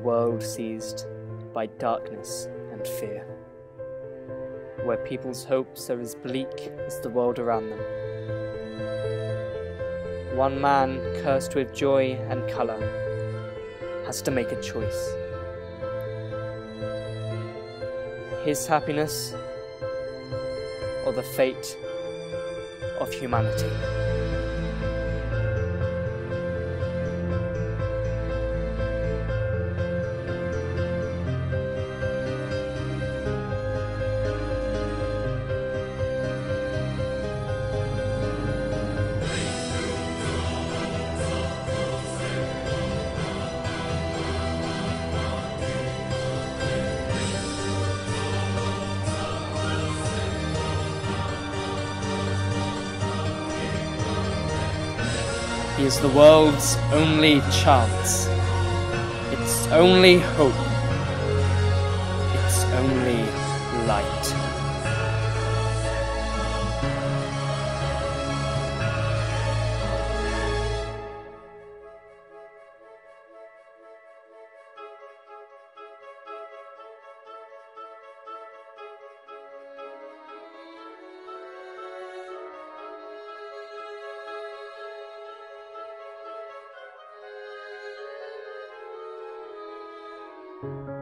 world seized by darkness and fear, where people's hopes are as bleak as the world around them. One man, cursed with joy and colour, has to make a choice. His happiness or the fate of humanity. He is the world's only chance, its only hope, its only light. you.